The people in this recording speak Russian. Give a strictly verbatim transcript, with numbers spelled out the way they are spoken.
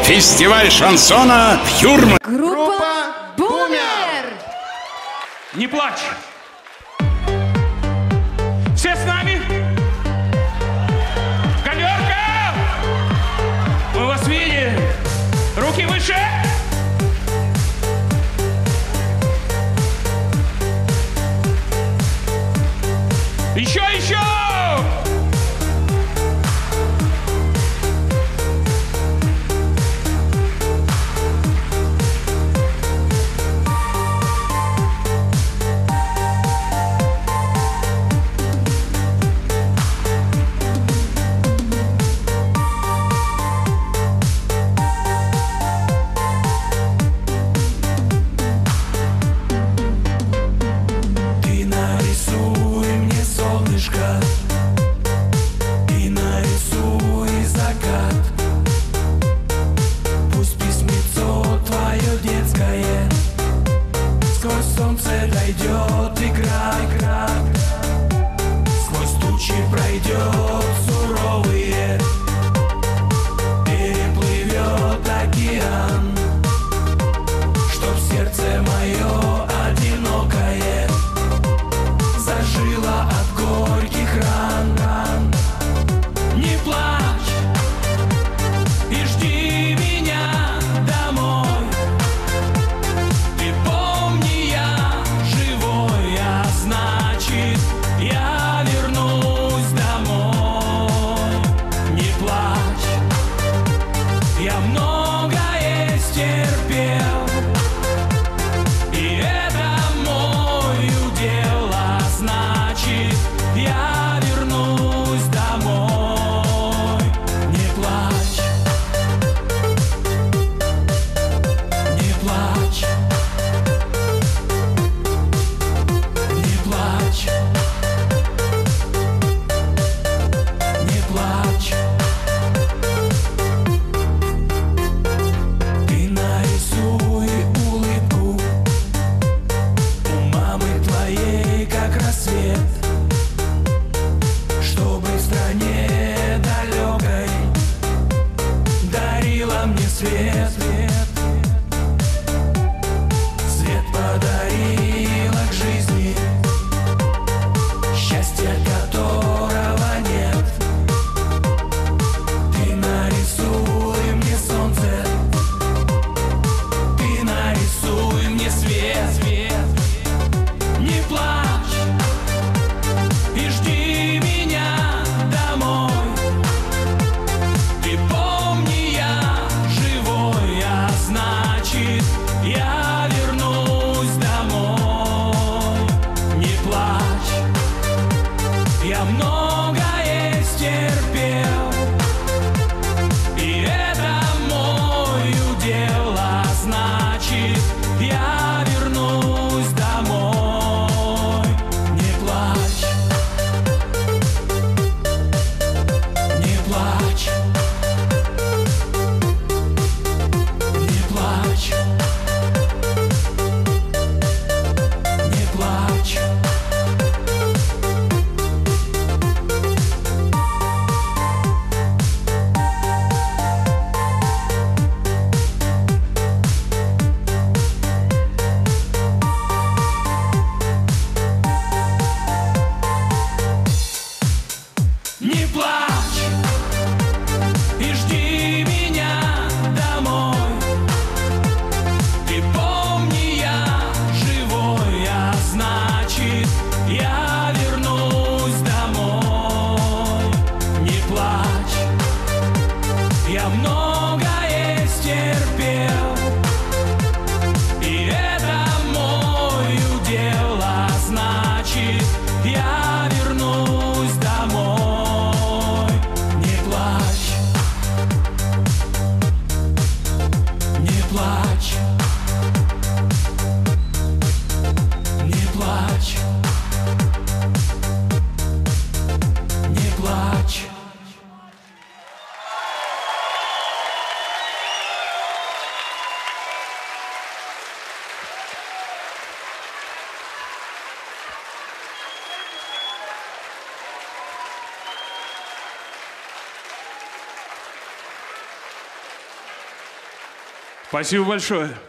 Фестиваль шансона в Юрмале. Группа Бумер. Не плачь. Все с нами? Галерка! Мы вас видим. Руки выше. Еще, еще! И нарисуй закат. Пусть письмецо твое детское сквозь солнце дойдет, игра, игра. Сквозь тучи пройдет суровые, переплывет океан, чтоб сердце мое одинокое зажило от горьких ран, ран. Не плачь и жди меня домой. Ты помни, я живой, а значит, я вернусь домой. Не плачь, я многое стерпел, и это мой удел, а значит, я вернусь домой. Не плачь, не плачь, не плачь, не плачь. Ты нарисуй улыбку у мамы твоей, как рассвет, чтобы в стране далекой дарила мне свет. Свет подарила к жизни, счастья которого нет. Ты нарисуй мне солнце, ты нарисуй мне свет, свет. Не плачь и жди меня домой. Ты помни, я живой, а значит, я вернусь домой. Спасибо большое.